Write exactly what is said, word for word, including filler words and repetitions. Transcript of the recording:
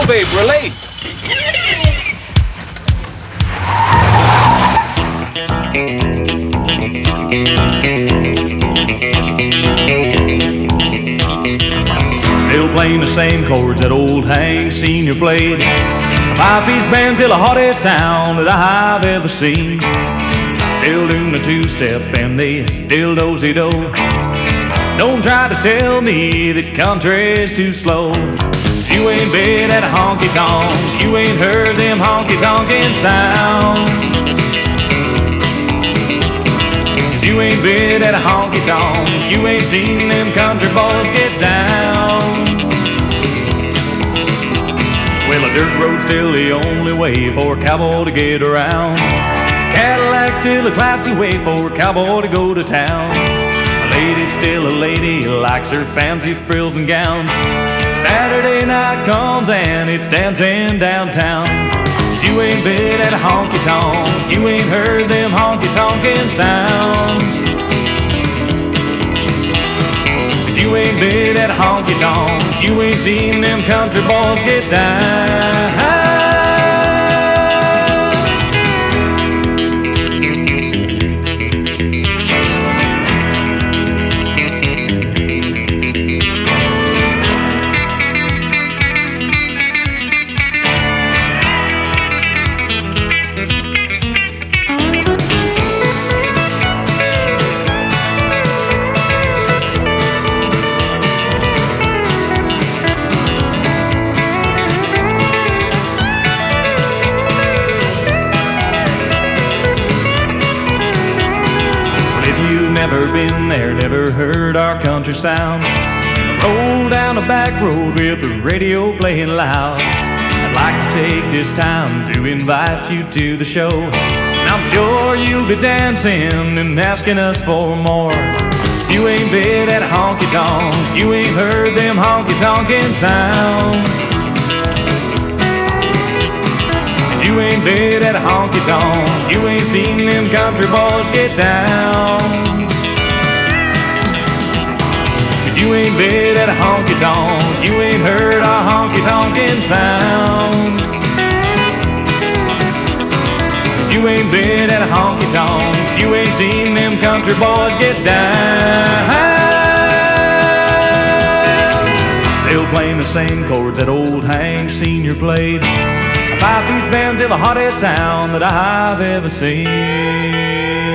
babe, relate. Still playing the same chords that old Hank Senior played. The five-piece band's still the hottest sound that I've ever seen. Still doing the two-step and they still do-si-do. Don't try to tell me that country's too slow. You ain't been at a honky tonk, you ain't heard them honky tonkin' sounds. You ain't been at a honky tonk, you ain't seen them country boys get down. Well, a dirt road's still the only way for a cowboy to get around. Cadillac's still a classy way for a cowboy to go to town. A lady's still a lady, likes her fancy frills and gowns. Saturday night comes and it's dancing downtown. You ain't been at a honky tonk, you ain't heard them honky tonkin' sounds. You ain't been at a honky tonk, you ain't seen them country boys get down. Never been there, never heard our country sound. Roll down the back road with the radio playing loud. I'd like to take this time to invite you to the show. I'm sure you'll be dancing and asking us for more. You ain't been at a honky tonk, you ain't heard them honky tonkin' sounds. You ain't been at a honky tonk, you ain't seen them country boys get down. You ain't been at a honky tonk, you ain't heard our honky tonkin' sounds. You ain't been at a honky tonk, you ain't seen them country boys get down. Still playing the same chords that old Hank Senior played. A five-piece band's the hottest sound that I've ever seen.